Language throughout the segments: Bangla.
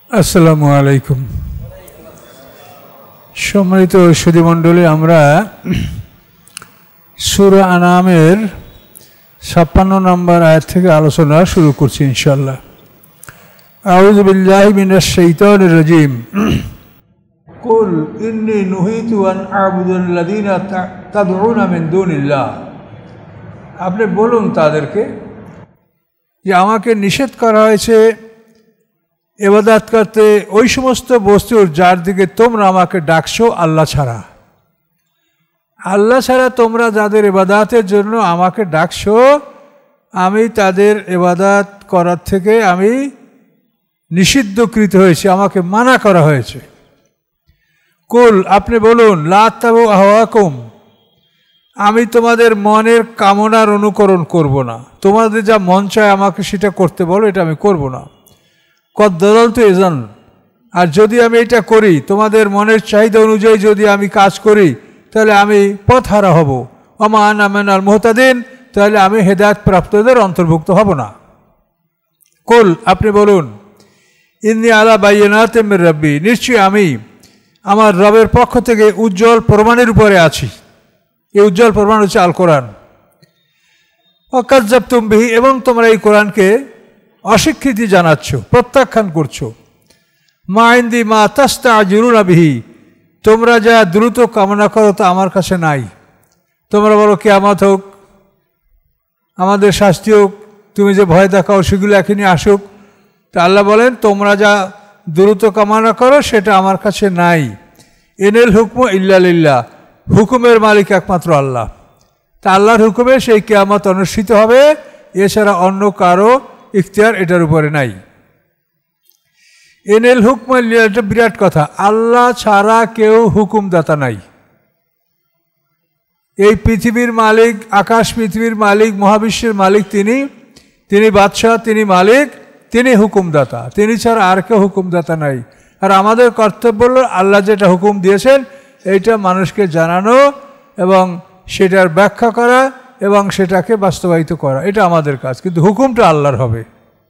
আসসালামু আলাইকুম। সম্মানিত সুধীমণ্ডলী, আমরা সূরা আনামের 56 নম্বর আয়াত থেকে আলোচনা শুরু করছি ইনশাআল্লাহ। আউযু বিল্লাহি মিনাশ শাইতানির রাজিম। কুল ইন্নী নুহিতু আন আ'বুদাল্লাযীনা তাদউনা মিন দুনিল্লাহ। আপনি বলুন তাদেরকে যে আমাকে নিষেধ করা হয়েছে ইবাদত করতে ওই সমস্ত বস্তুর যার দিকে তোমরা আমাকে ডাকছো আল্লাহ ছাড়া। আল্লাহ ছাড়া তোমরা যাদের ইবাদতের জন্য আমাকে ডাকছো, আমি তাদের ইবাদত করার থেকে আমি নিষিদ্ধকৃত হয়েছি, আমাকে মানা করা হয়েছে। কুল, আপনি বলুন, লা তাবু আহওয়াকুম, আমি তোমাদের মনের কামনার অনুকরণ করব না। তোমাদের যা মন চায় আমাকে সেটা করতে বলো, এটা আমি করব না। কদ দালালতু ইযান, আর যদি আমি এটা করি, তোমাদের মনের চাহিদা অনুযায়ী যদি আমি কাজ করি, তাহলে আমি পথহারা হব। ওমা আনা মিনাল মুহতাদিন, তাহলে আমি হেদায়েত প্রাপ্তদের অন্তর্ভুক্ত হব না। কুল, আপনি বলুন, ইন্নী আলা বাইয়িনাতিম মির রাব্বি, নিশ্চয়ই আমি আমার রবের পক্ষ থেকে উজ্জ্বল প্রমাণের উপরে আছি। এই উজ্জ্বল প্রমাণ হচ্ছে আল কোরআন। ওয়াকাযযাবতুম বিহি, এবং তোমরা এই কোরআনকে অস্বীকৃতি জানাচ্ছ, প্রত্যাখ্যান করছো। মা ইনদি মা তাস্তা'জিলুনা বিহি, তোমরা যা দ্রুত কামনা করো তা আমার কাছে নাই। তোমরা বলো কিয়ামত হোক, আমাদের শাস্তি হোক, তুমি যে ভয় দেখাও সেগুলো এখনই আসুক। তা আল্লাহ বলেন, তোমরা যা দ্রুত কামনা করো সেটা আমার কাছে নাই। ইনিল হুকমু ইল্লা লিল্লাহ, হুকুমের মালিক একমাত্র আল্লাহ। তা আল্লাহর হুকুমে সেই কিয়ামত অনুষ্ঠিত হবে, এছাড়া অন্য কারো ইখতিয়ার এটার উপরে নাই। ইনিল হুকমু ইল্লা, এটা বিরাট কথা, আল্লাহ ছাড়া কেউ হুকুমদাতা নাই। এই পৃথিবীর মালিক, আকাশ পৃথিবীর মালিক, মহাবিশ্বের মালিক তিনি বাদশাহ, তিনি মালিক, তিনি হুকুমদাতা, তিনি ছাড়া আর কেউ হুকুমদাতা নাই। আর আমাদের কর্তব্য হল আল্লাহ যেটা হুকুম দিয়েছেন এইটা মানুষকে জানানো এবং সেটার ব্যাখ্যা করা এবং সেটাকে বাস্তবায়িত করা, এটা আমাদের কাজ। কিন্তু হুকুমটা আল্লাহর হবে।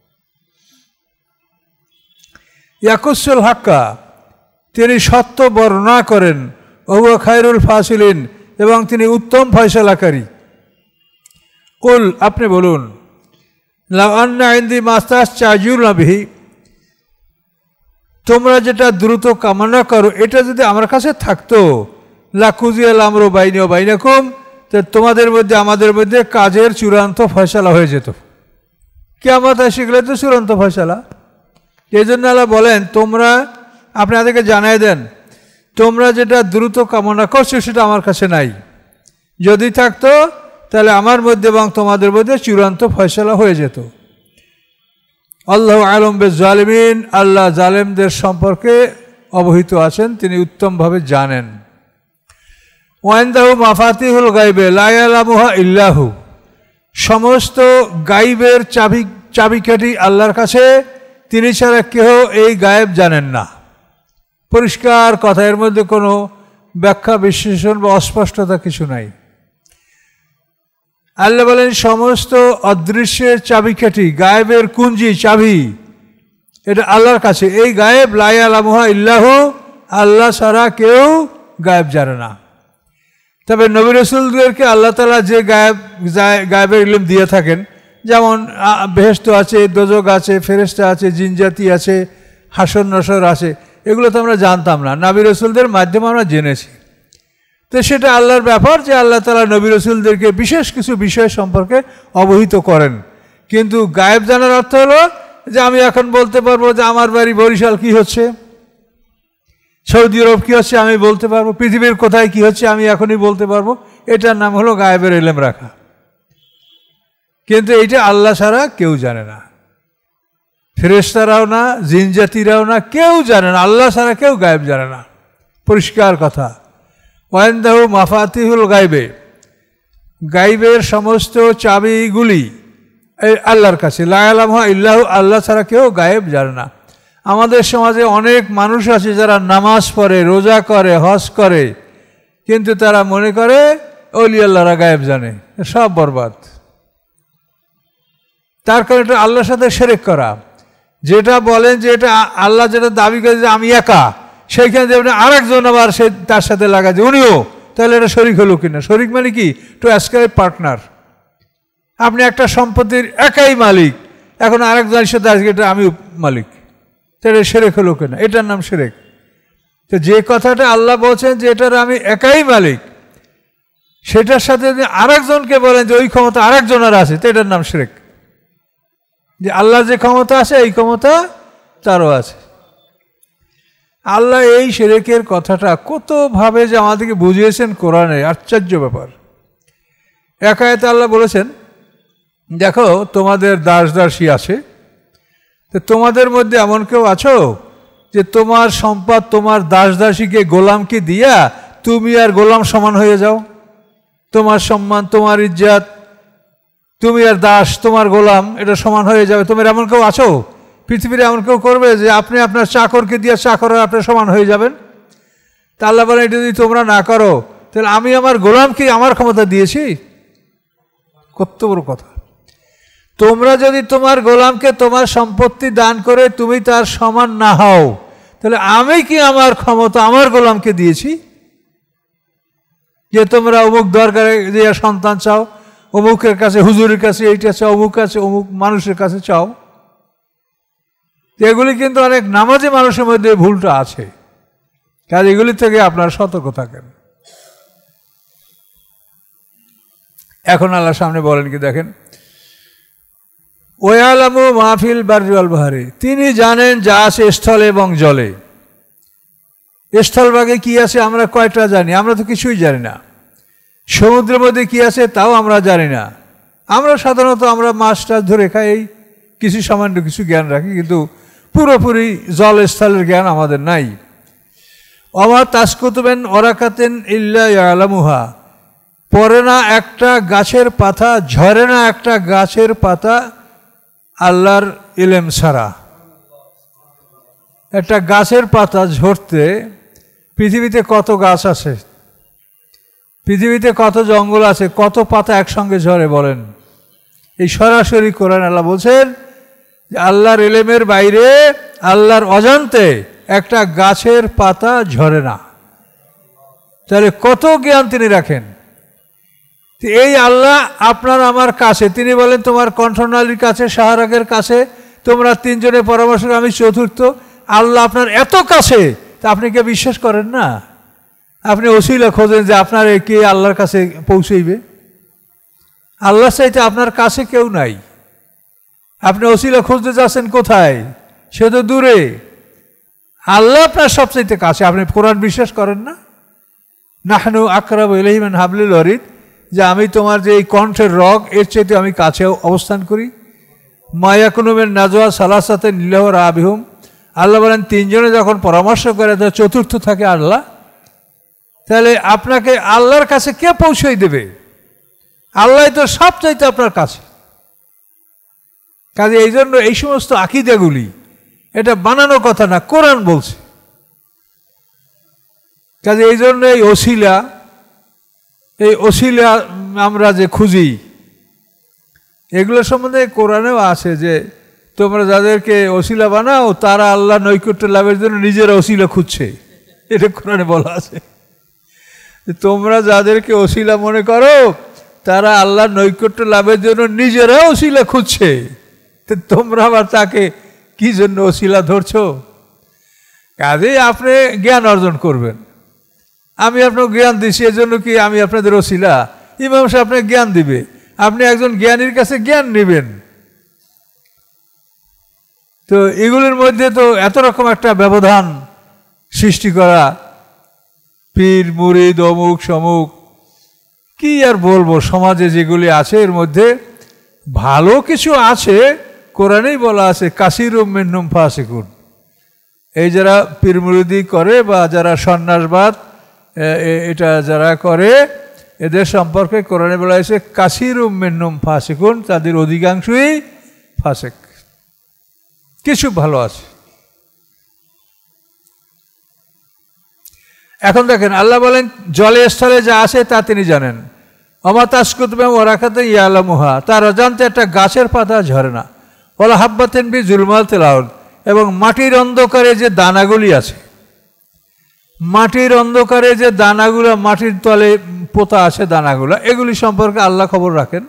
ইয়াকুসুল হাক্কা, তিনি সত্য বর্ণনা করেন। ওয়া খায়রুল ফাসিলিন, এবং তিনি উত্তম ফয়সালাকারী। কুল, আপনি বলুন, লাউ আন্না ইনদি মা তাস্তা'জিলুনা বিহি, তোমরা যেটা দ্রুত কামনা করো এটা যদি আমার কাছে থাকতো, লাকুযিয়াল আমরু বাইনি ওয়া বাইনাকুম, তো তোমাদের মধ্যে আমাদের মধ্যে কাজের চূড়ান্ত ফয়সালা হয়ে যেত। কিয়ামত এসে গেলে তো চূড়ান্ত ফয়সালা। এই জন্য আল্লাহ বলেন, তোমরা আপনাদেরকে জানাই দেন, তোমরা যেটা দ্রুত কামনা করছো সেটা আমার কাছে নাই। যদি থাকতো তাহলে আমার মধ্যে এবং তোমাদের মধ্যে চূড়ান্ত ফয়সালা হয়ে যেত। আল্লাহু আ'লাম বিজ-জালিমিন, আল্লাহ জালেমদের সম্পর্কে অবহিত আছেন, তিনি উত্তমভাবে জানেন। ওয়া ইনদাহু মাফাতিহুল গায়বি লা ইয়ালামুহা ইল্লাহু, সমস্ত গায়বের চাবিকাঠি আল্লাহর কাছে, তিনি ছাড়া কেউ এই গায়েব জানেন না। পরিষ্কার কথা, এর মধ্যে কোনো ব্যাখ্যা বিশ্লেষণ বা অস্পষ্টতা কিছু নাই। আল্লাহ বলেন, সমস্ত অদৃশ্যের চাবিকাঠি, গায়েবের কুঞ্জি, চাবি, এটা আল্লাহর কাছে। এই গায়েব লা ইয়ালামুহা ইল্লাহু, আল্লাহ ছাড়া কেউ গায়েব জানে না। তবে নবী রাসূলদেরকে আল্লাহ তাআলা যে গায়েবের ইলম দিয়ে থাকেন, যেমন বেহেশত আছে, দোজখ আছে, ফেরেশতা আছে, জিনজাতি আছে, হাসর নসর আছে, এগুলো তো আমরা জানতাম না, নবী রাসূলদের মাধ্যমে আমরা জেনেছি। তো সেটা আল্লাহর ব্যাপার যে আল্লাহ তাআলা নবী রাসূলদেরকে বিশেষ কিছু বিষয় সম্পর্কে অবহিত করেন। কিন্তু গায়েব জানার অর্থ হলো যে আমি এখন বলতে পারবো যে আমার বাড়ি বরিশাল কি হচ্ছে, সৌদি আরব কি হচ্ছে আমি বলতে পারবো, পৃথিবীর কোথায় কি হচ্ছে আমি এখনই বলতে পারবো। এটার নাম হলো গায়েবের ইলম রাখা। কিন্তু এইটা আল্লাহ ছাড়া কেউ জানে না, ফেরেশতারাও না, জিনজাতিরাও না, কেউ জানে না। আল্লাহ ছাড়া কেউ গায়েব জানে না, পরিষ্কার কথা। ওয়া ইনদাহু মাফাতিহুল গায়বি, গায়বের সমস্ত চাবিগুলি আল্লাহর কাছে। লা ইয়ালামুহা ইল্লাহু, আল্লাহ ছাড়া কেউ গায়েব জানে না। আমাদের সমাজে অনেক মানুষ আছে যারা নামাজ পড়ে, রোজা করে, হজ করে, কিন্তু তারা মনে করে ওলি আল্লাহরা গায়েব জানে। সব বরবাদ। তার কারণ এটা আল্লাহর সাথে শিরক করা। যেটা বলেন যে এটা আল্লাহ যেটা দাবি করে যে আমি একা, সেইখানে যে আরেকজন আবার সে তার সাথে লাগা যে উনিও, তাহলে এটা শরিক হলো কিনা? শরিক মানে কি? To ascribe partner. আপনি একটা সম্পত্তির একাই মালিক, এখন আরেকজনের সাথে আজকে এটা আমি মালিক, তাহলে শিরক হলো কিনা? এটার নাম শিরক। তো যে কথাটা আল্লাহ বলছেন যে এটার আমি একাই মালিক, সেটার সাথে যদি আরেকজনকে বলেন যে ওই ক্ষমতা আরেকজনের আছে, তো এটার নাম শিরক। যে আল্লাহ যে ক্ষমতা আছে এই ক্ষমতা তারও আছে। আল্লাহ এই শিরকের কথাটা কতভাবে যে আমাদেরকে বুঝিয়েছেন কোরআনে, আশ্চর্য ব্যাপার। এক আয়াতে আল্লাহ বলেছেন, দেখো তোমাদের দাস দাসী আছে, তো তোমাদের মধ্যে এমন কেউ আছো যে তোমার সম্পদ তোমার দাস দাসীকে গোলামকে দিয়া তুমি আর গোলাম সমান হয়ে যাও? তোমার সম্মান, তোমার ইজ্জত, তুমি আর দাস তোমার গোলাম এটা সমান হয়ে যাবে? তোমার এমন কেউ আছো? পৃথিবীর এমন কেউ করবে যে আপনি আপনার চাকরকে দিয়ে চাকর আপনার সমান হয়ে যাবেন? তা আল্লাহ বলেন, এটা যদি তোমরা না করো তাহলে আমি আমার গোলামকে আমার ক্ষমতা দিয়েছি? কত বড় কথা! তোমরা যদি তোমার গোলামকে তোমার সম্পত্তি দান করে তুমি তার সমান না হও, তাহলে আমি কি আমার ক্ষমতা আমার গোলামকে দিয়েছি? যে তোমরা অমুক দরকারে যে সন্তান চাও, অমুকের কাছে, হুজুরের কাছে এইটা চাও, অমুক কাছে, অমুক মানুষের কাছে চাও। এগুলি কিন্তু অনেক নামাজি মানুষের মধ্যে ভুলটা আছে, কাজ এগুলি থেকে আপনারা সতর্ক থাকেন। এখন আল্লাহর সামনে বলেন কি দেখেন, ওয়ালামু মাহফিল বাররি ওয়াল বাহরি, তিনি জানেন যা আছে স্থলে এবং জলে। স্থলভাগে কি আছে আমরা কয়টা জানি? আমরা তো কিছুই জানি না। সমুদ্রের মধ্যে কি আছে তাও আমরা জানি না। আমরা সাধারণত আমরা মাছ টাছ ধরে খাই, এই কিছু সামান্য কিছু জ্ঞান রাখি, কিন্তু পুরোপুরি জল স্থলের জ্ঞান আমাদের নাই। ওমা তাসকুতুবেন ওরাকাতেন ইল্লা ইয়ালামুহা, পড়ে না একটা গাছের পাতা, ঝরে না একটা গাছের পাতা আল্লাহর ইলম ছাড়া। একটা গাছের পাতা ঝরতে পৃথিবীতে কত গাছ আছে, পৃথিবীতে কত জঙ্গল আছে, কত পাতা একসঙ্গে ঝরে বলেন? এই সরাসরি কোরআন আল্লাহ বলছেন যে আল্লাহর ইলমের বাইরে, আল্লাহর অজান্তে একটা গাছের পাতা ঝরে না। তাহলে কত জ্ঞান তিনি রাখেন। এই আল্লাহ আপনার আমার কাছে, তিনি বলেন তোমার কণ্ঠনালীর কাছে, শাহরাগের কাছে, তোমরা তিনজনের পরামর্শ, আমি চতুর্থ। আল্লাহ আপনার এত কাছে, তা আপনি কে বিশ্বাস করেন না? আপনি ওসিলা খোঁজেন যে আপনার কে আল্লাহর কাছে পৌঁছইবে। আল্লাহ চাইতে আপনার কাছে কেউ নাই, আপনি ওসিলা খুঁজতে যাচ্ছেন কোথায়? সে তো দূরে। আল্লাহ আপনার সবচাইতে কাছে। আপনি কোরআন বিশ্বাস করেন না? নাহনু আকরাবু ইলাইহি মিন হাবলিল ওয়ারিদ, যে আমি তোমার যে এই কণ্ঠের রগ এর চাইতে আমি কাছে অবস্থান করি। মা ইয়াকুনু মিন নাজওয়া সালাসাতিন ইল্লা হুয়া রাবিহুম, আল্লাহ বলেন তিনজনে যখন পরামর্শ করে তো চতুর্থ থাকে আল্লাহ। তাহলে আপনাকে আল্লাহর কাছে কে পৌঁছাই দেবে? আল্লাহ তো সব চাইতে আপনার কাছে। কাজে এই জন্য এই সমস্ত আকীদাগুলি এটা বানানো কথা না, কোরআন বলছে। কাজে এই জন্য এই ওসিলা আমরা যে খুঁজি, এগুলো সম্বন্ধে কোরআনেও আছে যে তোমরা যাদেরকে ওসিলা বানাও তারা আল্লাহ নৈকট্য লাভের জন্য নিজেরা ওসিলা খুঁজছে। এটা কোরআনে বলা আছে। তোমরা যাদেরকে ওসিলা মনে করো তারা আল্লাহ নৈকট্য লাভের জন্য নিজেরা ওসিলা খুঁজছে। তোমরা আবার তাকে কি জন্য ওসিলা ধরছো? কাজেই আপনি জ্ঞান অর্জন করবেন। আমি আপনাকে জ্ঞান দিচ্ছি, এজন্য কি আমি আপনাদের ওসিলা? ইমাম সাহেব আপনাকে জ্ঞান দিবে, আপনি একজন জ্ঞানীর কাছে জ্ঞান নেবেন। তো এগুলোর মধ্যে তো এত রকম একটা ব্যবধান সৃষ্টি করা, পীর মুরিদ অমুক সমুক, কি আর বলবো। সমাজে যেগুলি আছে এর মধ্যে ভালো কিছু আছে, কোরআনেই বলা আছে কাসিরুম মিনহুম ফাসিকুন। এই যারা পীর মুরিদি করে বা যারা সন্ন্যাসবাদ এটা যারা করে, এদের সম্পর্কে কোরআনে বলা হয়েছে কাসিরুম মিনহুম ফাসিকুন, তাদের অধিকাংশই ফাসিক। কিছু ভালো আছে। এখন দেখেন আল্লাহ বলেন জলে স্থলে যা আছে তা তিনি জানেন। ওমা তাসকুতুবেন ওরাকাতিন ইয়ালামুহা, তার অজান্তে একটা গাছের পাতা ঝরে না। ওয়ালা হাব্বাতিন ফি যুলমাতিল আরদ, এবং মাটির অন্ধকারে যে দানাগুলি আছে, মাটির অন্ধকারে যে দানাগুলো মাটির তলে পোতা আছে দানাগুলো, এগুলি সম্পর্কে আল্লাহ খবর রাখেন।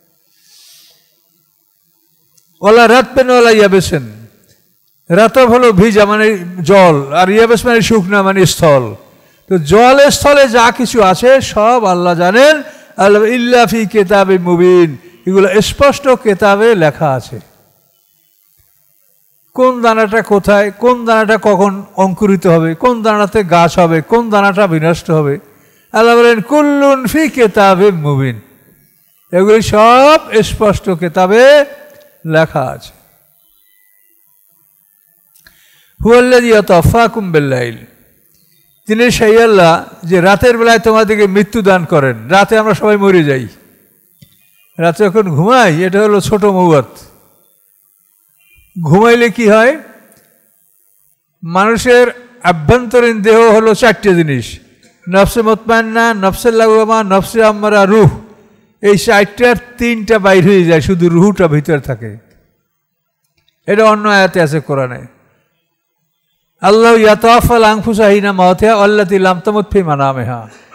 ওয়ালা রাতবেন ওয়ালা ইয়াবেসেন, রাতব হলো ভিজা মানে জল, আর ইয়াবেস মানে শুকনা মানে স্থল। তো জল স্থলে যা কিছু আছে সব আল্লাহ জানেন। আল্লাহ ইল্লা ফি কিতাবে মুবিন, এগুলো স্পষ্ট কিতাবে লেখা আছে। কোন দানাটা কোথায়, কোন দানাটা কখন অঙ্কুরিত হবে, কোন দানাতে গাছ হবে, কোন দানাটা বিনষ্ট হবে, আল্লাহ বলেন কুল্লুন ফি কিতাবে মুবিন, এগুলি সব স্পষ্ট কিতাবে লেখা আছে। হুয়াল্লাযী ইয়াতাওয়াফাকুম বিল্লাইল, তিনি সেই আল্লাহ যে রাতের বেলায় তোমাদেরকে মৃত্যু দান করেন। রাতে আমরা সবাই মরে যাই, রাতে যখন ঘুমাই, এটা হলো ছোট মৌয়াত। ঘুমাইলে কি হয়, মানুষের আভ্যন্তরীণ দেহ হলো 4টে জিনিস, নফসে মুতমাইন্না, নফসে লাওয়ামা, নফসে আম্মারা, রুহ। এই 4টার 3টা বাইর হয়ে যায়, শুধু রুহটা ভিতরে থাকে। এটা অন্য আয়াতে আছে কোরআনে। আল্লাহ ইয়াতাওয়াফাল আনফুসা হিনা মাউতিহা আল্লাতী লাম তামুত ফি মানামিহা,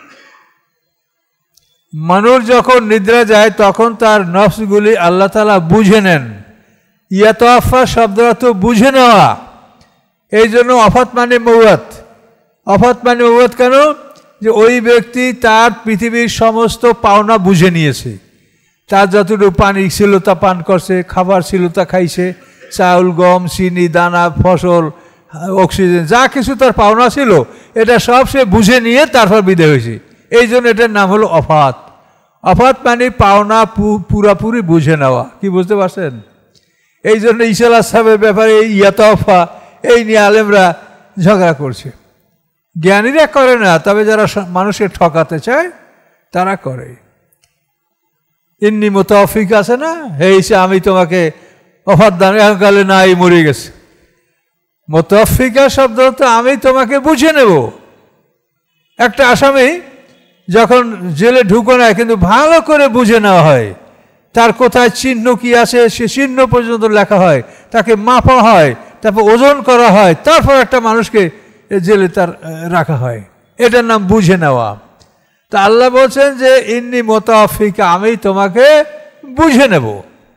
মানুষ যখন নিদ্রা যায় তখন তার নফসগুলি আল্লাহ তাআলা বুঝে নেন। ইয়াতাওয়াফা শব্দটা তো বুঝে নেওয়া, এই জন্য অফাত মানে মৌয়াত। অফাত মানে মৌয়াত কেন? যে ওই ব্যক্তি তার পৃথিবীর সমস্ত পাওনা বুঝে নিয়েছে। তার যতটুকু পানি ছিল তা পান করছে, খাবার ছিল তা খাইছে, চাউল, গম, চিনি, দানা, ফসল, অক্সিজেন, যা কিছু তার পাওনা ছিল এটা সব সে বুঝে নিয়ে তারপর বিদায় হয়েছে। এই জন্য এটার নাম হলো অফাত। অফাত মানে পাওনা পুরাপুরি বুঝে নেওয়া। কি বুঝতে পারছেন? এই জন্য ঈসা আলাইহিস সালামের ব্যাপারে এই ইয়াতাওয়াফা এই নিয়ে আলেমরা ঝগড়া করছে। জ্ঞানীরা করে না, তবে যারা মানুষকে ঠকাতে চায় তারা করে। ইন্নী মুতাওয়াফিক আছে না, হে ঈসা আমি তোমাকে অফাত দান, কালে না এই মরে গেছে। মুতাওয়াফিকা শব্দ তো আমি তোমাকে বুঝে নেব। একটা আসামি যখন জেলে ঢুকো না, কিন্তু ভালো করে বুঝে নেওয়া হয়, তার কোথায় চিহ্ন কি আছে সে চিহ্ন পর্যন্ত লেখা হয়, তাকে মাপা হয়, তারপর ওজন করা হয়, তারপর একটা মানুষকে জেলে তার রাখা হয়। এটার নাম বুঝে নেওয়া। তা আল্লাহ বলছেন যে ইন্নী মুতাওয়াফিকা, আমি তোমাকে বুঝে নেব,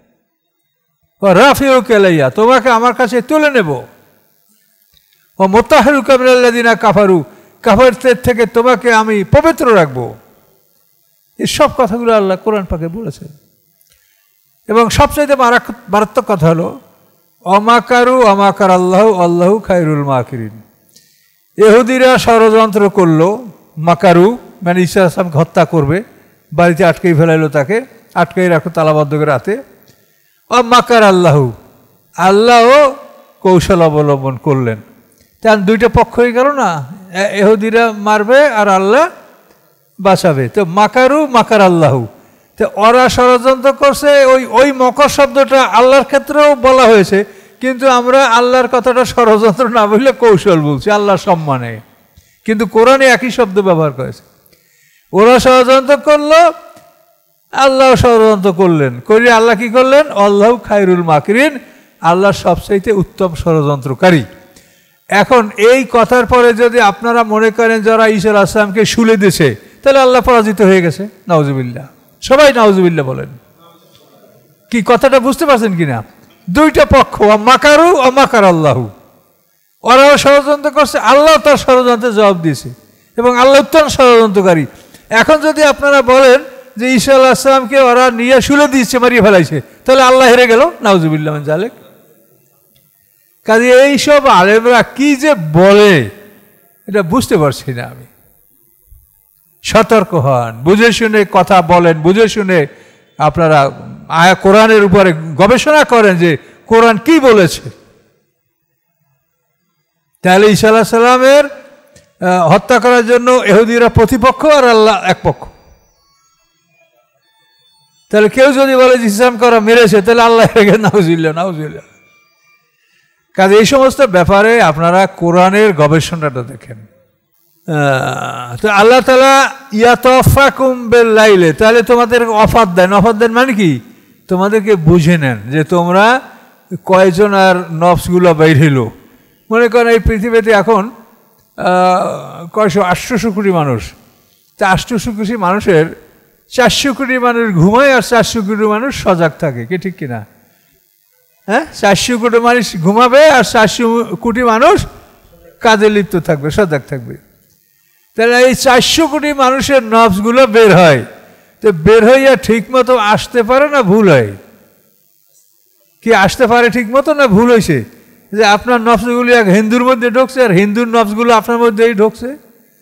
রাফিউকা ইলাইয়া, তোমাকে আমার কাছে তুলে নেব, ও মুতাহহিরুকা মিনাল্লাযিনা কাফারু, কাফেরদের থেকে তোমাকে আমি পবিত্র রাখবো। এই সব কথাগুলো আল্লাহ কোরআন পাকে বলেছেন। এবং সবচাইতে মারাত্মক কথা হলো অমাকারু অমাকার আল্লাহ আল্লাহু খায়রুল মাকিরিন। ইহুদিরা ষড়যন্ত্র করলো, মাকারু মানে ঈসা আলাইহিস সালামকে হত্যা করবে, বাড়িতে আটকেই ফেলাইলো, তাকে আটকেই রাখো তালাবদ্ধ করে রাতে। অমাকার আল্লাহু, আল্লাহও কৌশল অবলম্বন করলেন। তার দুইটা পক্ষ হয়ে গেল না, ইহুদিরা মারবে আর আল্লাহ বাঁচাবে। তো মাকারু মাকার আল্লাহু, তো ওরা ষড়যন্ত্র করছে। ওই মকর শব্দটা আল্লাহর ক্ষেত্রেও বলা হয়েছে, কিন্তু আমরা আল্লাহর কথাটা ষড়যন্ত্র না বললে কৌশল বলছি আল্লাহর সম্মানে, কিন্তু কোরআনে একই শব্দ ব্যবহার করেছে। ওরা ষড়যন্ত্র করলো, আল্লাহ ষড়যন্ত্র করলেন, করিয়ে আল্লাহ কি করলেন? আল্লাহু খায়রুল মাকিরিন, আল্লাহ সবচাইতে উত্তম ষড়যন্ত্রকারী। এখন এই কথার পরে যদি আপনারা মনে করেন যারা ঈসা আলাইহিস সালামকে শুলে দিয়েছে, তাহলে আল্লাহ পরাজিত হয়ে গেছে। নাউজুবিল্লাহ, সবাই নাউজুবিল্লাহ বলেন। কি কথাটা বুঝতে পারছেন কিনা? দুইটা পক্ষ, মাকারু মাকার আল্লাহু, ওরাও ষড়যন্ত্র করছে, আল্লাহ তার ষড়যন্ত্রের জবাব দিয়েছে, এবং আল্লাহ উত্তম ষড়যন্ত্রকারী। এখন যদি আপনারা বলেন যে ঈসা আলাইহিস সালামকে ওরা নিয়ে শুলে দিয়েছে, মারিয়ে ফেলাইছে, তাহলে আল্লাহ হেরে গেল। নাউজুবিল্লাহ মিন যালিক। কাজে এইসব আলেমরা কি যে বলে এটা বুঝতে পারছি না আমি। সতর্ক হন, বুঝে শুনে কথা বলেন, বুঝে শুনে আপনারা কোরআনের উপরে গবেষণা করেন যে কোরআন কি বলেছে। তাহলে ঈসা আলাইহিস সালামের হত্যা করার জন্য ইহুদিরা প্রতিপক্ষ আর আল্লাহ এক পক্ষ। তাহলে কেউ যদি বলে যে ইসলাম করা মেরেছে, তাহলে আল্লাহ নাউজুবিল্লাহ নাউজুবিল্লাহ। কাজে এই সমস্ত ব্যাপারে আপনারা কোরআনের গবেষণাটা দেখেন। তো আল্লাহ তাআলা ইয়াতাওয়াফাকুম বিল-লাইলি, তাহলে তোমাদের অফাত দেন। অফাত দেন মানে কি? তোমাদেরকে বুঝে নেন যে তোমরা কয়জন আর নফসগুলো বাইর হইল। মনে করেন এই পৃথিবীতে এখন 800 কোটি মানুষ, তা 800 কোটি মানুষের 400 কোটি মানুষ ঘুমায় আর 400 কোটি মানুষ সজাগ থাকে, কি ঠিক কিনা? হ্যাঁ, 400 কোটি মানুষ ঘুমাবে আর 400 কোটি মানুষ কাজে লিপ্ত থাকবে, সজাগ থাকবে। তাহলে এই 400 কোটি মানুষের নফসগুলো বের হয়, তো বের হইয়া ঠিক মতো আসতে পারে না ভুল হয়? কি আসতে পারে ঠিক মতো না ভুল হয়েছে? যে আপনার নফসগুলি এক হিন্দুর মধ্যে ঢুকছে আর হিন্দুর নফসগুলো আপনার মধ্যেই ঢুকছে,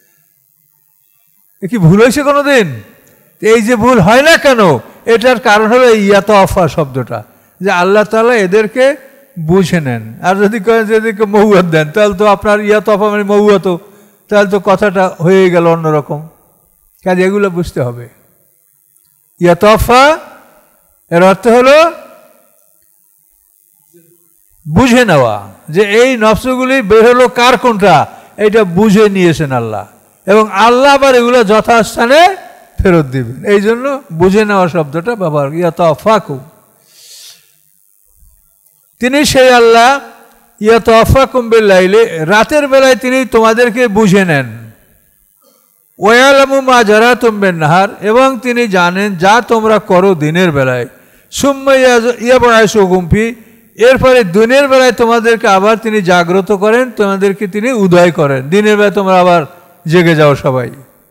কি ভুল হয়েছে কোনোদিন? এই যে ভুল হয় না কেন, এটার কারণ হলো ইয়াতফা শব্দটা, যে আল্লাহ তাআলা এদেরকে বুঝে নেন। আর যদি মহুয়াত দেন তাহলে তো আপনার ইয়াতফা মানে মহুয়াত, তাহলে তো কথাটা হয়ে গেল অন্যরকম। কাজে এগুলো বুঝতে হবে। ইয়াতফা এর অর্থ হলো বুঝে নেওয়া, যে এই নফসগুলি বের হলো কার কোনটা, এটা বুঝে নিয়েছেন আল্লাহ, এবং আল্লাহ আবার এগুলো যথাস্থানে ফেরত দিবেন। এই জন্য বুঝে নেওয়া শব্দটা ব্যবহার, ইয়াতফাকু। তিনি সেই আল্লাহ, ইয়াতফাকুম বিল-লাইলি, রাতের বেলায় তিনি তোমাদেরকে বুঝে নেন। ওয়ালামু মা জারাতুম বিন-নাহার, এবং তিনি জানেন যা তোমরা করো দিনের বেলায়। সুম্মা ইয়াবআসুকুম ফি, এরপরে দিনের বেলায় তোমাদেরকে আবার তিনি জাগ্রত করেন, তোমাদেরকে তিনি উদয় করেন। দিনের বেলায় তোমরা আবার জেগে যাও সবাই।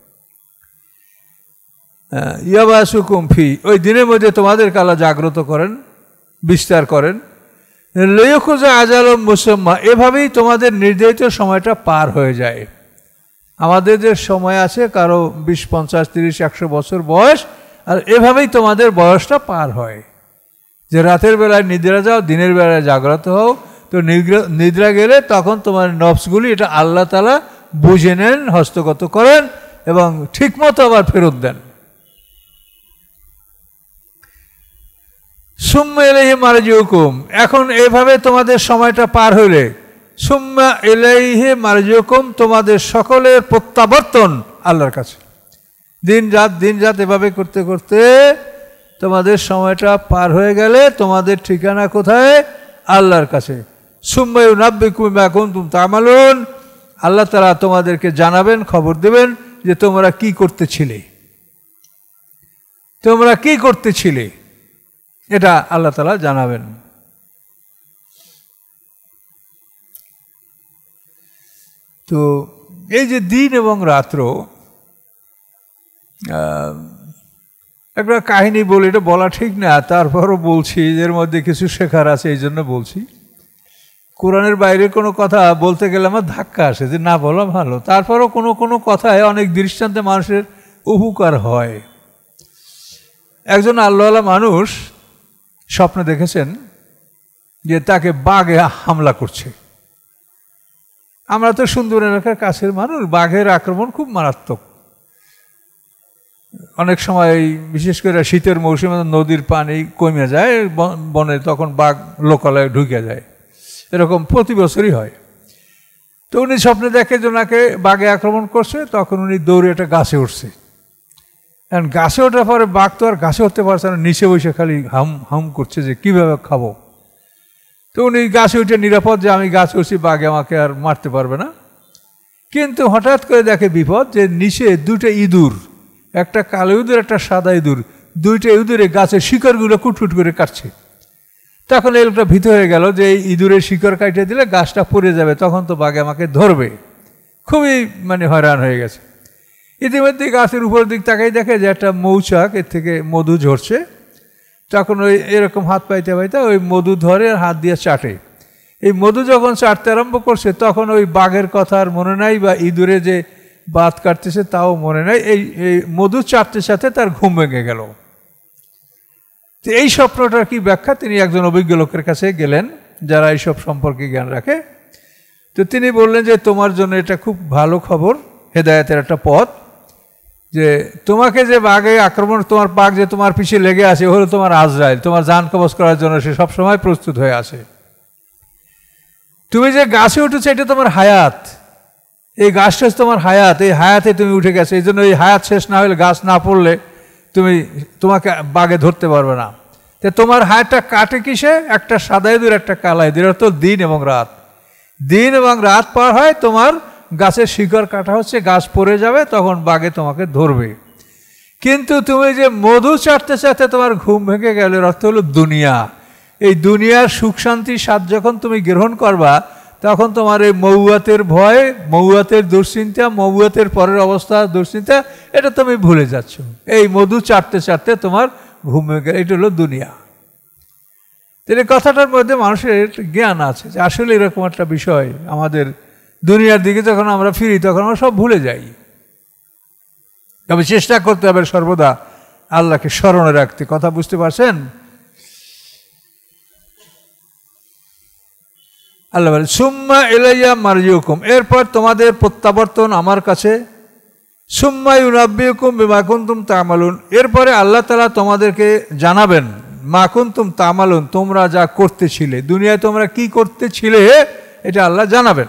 ইয়াবআসুকুম ফি, ওই দিনের মধ্যে তোমাদেরকে আল্লাহ জাগ্রত করেন, বিস্তার করেন। লিয়াকুযা আজালুম মুসাম্মা, এভাবেই তোমাদের নির্ধারিত সময়টা পার হয়ে যায়। আমাদের যে সময় আছে কারো 20, 50, 30, 100 বছর বয়স, আর এভাবেই তোমাদের বয়সটা পার হয়। যে রাতের বেলায় নিদ্রা যাও, দিনের বেলায় জাগ্রত হও। তো নিদ্রা গেলে তখন তোমার নফসগুলি এটা আল্লাহ তাআলা বুঝে নেন, হস্তগত করেন এবং ঠিকমতো আবার ফেরত দেন। সুম্মা ইলাইহি মারজিউকুম, এখন এভাবে তোমাদের সময়টা পার হইলে, সুম্মা ইলাইহি মারজিউকুম, তোমাদের সকলের প্রত্যাবর্তন আল্লাহর কাছে। দিন রাত এভাবে করতে করতে তোমাদের সময়টা পার হয়ে গেলে তোমাদের ঠিকানা কোথায়? আল্লাহর কাছে। সুম্মা ইউনাব্বিকুম বিমা কুনতুম তা'মালুন, আল্লাহ তাআলা তোমাদেরকে জানাবেন, খবর দেবেন যে তোমরা কি করতেছিলে, তোমরা কি করতেছিলে, এটা আল্লাহ তাআলা জানাবেন। তো এই যে দিন এবং রাত্র, একটা কাহিনী বলি, এটা বলা ঠিক না, তারপরও বলছি, এর মধ্যে কিছু শেখার আছে, এই জন্য বলছি। কোরআনের বাইরে কোনো কথা বলতে গেলে আমার ধাক্কা আসে, যে না বলা ভালো। তারপরও কোনো কোনো কথায় অনেক দৃষ্টান্তে মানুষের উপকার হয়। একজন আল্লাহওয়ালা মানুষ স্বপ্নে দেখেছেন যে তাকে বাঘে হামলা করছে। আমরা তো সুন্দর এলাকার কাছের মানুষ, বাঘের আক্রমণ খুব মারাত্মক। অনেক সময় বিশেষ করে শীতের মৌসুমে নদীর পানি কমে যায় বনে, তখন বাঘ লোকালয়ে ঢুকে যায়, এরকম প্রতি বছরই হয়। তো উনি স্বপ্নে দেখে যে ওনাকে বাঘে আক্রমণ করছে, তখন উনি দৌড়ে একটা গাছে উঠছে। কারণ গাছে ওঠার পরে বাঘ তো আর গাছে উঠতে পারছে না, নিচে বসে খালি হাম হাম করছে যে কীভাবে খাবো। তো উনি গাছে উঠে নিরাপদ, যে আমি গাছে উঠছি, বাঘে আমাকে আর মারতে পারবে না। কিন্তু হঠাৎ করে দেখে বিপদ, যে নিচে দুটো ইঁদুর, একটা কালো ইঁদুর, একটা সাদা ইঁদুর, দুইটা ইঁদুরে গাছের শিকড়গুলো কুটকুট করে কাটছে। তখন এই লোকটা ভীত হয়ে গেল যে এই ইঁদুরের শিকড় কাটিয়ে দিলে গাছটা পড়ে যাবে, তখন তো বাঘে আমাকে ধরবে। খুবই হয়রান হয়ে গেছে। ইতিমধ্যে গাছের উপর দিক তাকাই দেখে যে একটা মৌচাক, এর থেকে মধু ঝরছে। তখন ওই এরকম হাত পাইতে পাইতে ওই মধু ধরে আর হাত দিয়ে চাটে। এই মধু যখন চাটতে আরম্ভ করছে, তখন ওই বাঘের কথা আর মনে নাই, বা ইঁদুরে যে বাত কাটতেছে তাও মনে নাই। এই মধু চাটতে সাথে তার ঘুম ভেঙে গেল। তো এই স্বপ্নটার কি ব্যাখ্যা, তিনি একজন অভিজ্ঞ লোকের কাছে গেলেন যারা এইসব সম্পর্কে জ্ঞান রাখে। তো তিনি বললেন যে তোমার জন্য এটা খুব ভালো খবর, হেদায়েতের একটা পথ, যে তোমাকে যে বাঘে আক্রমণ, তোমার বাঘ যে তোমার পিছিয়ে লেগে আছে, হলো তোমার আজরাইল, তোমার জান কবজ করার জন্য সে সবসময় প্রস্তুত হয়ে আছে। তুমি যে গাছে উঠেছো এটা তোমার হায়াত, এই গাছটা তোমার হায়াত, এই হায়াতে তুমি উঠে গেছো। এই জন্য এই হায়াত শেষ না হলে, গাছ না পড়লে তোমাকে বাঘে ধরতে পারবে না। তো তোমার হাতটা কাটে কিসে? একটা সাদা ইঁদুর, একটা কালা ইঁদুর, অর্থ দিন এবং রাত। দিন এবং রাত পার হয়, তোমার গাছের শিকড় কাটা হচ্ছে, গাছ পড়ে যাবে, তখন বাঘে তোমাকে ধরবে। কিন্তু তুমি যে মধু চাটতে চাটতে তোমার ঘুম ভেঙে গেল, অর্থ হলো দুনিয়া। এই দুনিয়ার সুখ শান্তি স্বাদ যখন তুমি গ্রহণ করবা, তখন তোমার এই মৌয়াতের ভয়, মৌয়াতের দুশ্চিন্তা, মৌয়াতের পরের অবস্থা দুশ্চিন্তা, এটা তুমি ভুলে যাচ্ছ। এই মধু চাটতে চাটতে তোমার ঘুম ভেঙে গেল, এটা হলো দুনিয়া। তাহলে কথাটার মধ্যে মানুষের জ্ঞান আছে যে আসলে এরকম একটা বিষয়। আমাদের দুনিয়ার দিকে যখন আমরা ফিরি, তখন আমরা সব ভুলে যাই। তবে চেষ্টা করতে হবে সর্বদা আল্লাহকে স্মরণে রাখতে। কথা বুঝতে পারছেন? আল্লাহ বলেন, সুম্মা ইলাইয়া মারজিউকুম, এরপর তোমাদের প্রত্যাবর্তন আমার কাছে। সুম্মা ইউনাব্বিউকুম বিমা কুনতুম তা'মালুন, এরপরে আল্লাহ তাআলা তোমাদেরকে জানাবেন মা কুনতুম তা'মালুন, তোমরা যা করতেছিলে, দুনিয়ায় তোমরা কি করতেছিলে, এটা আল্লাহ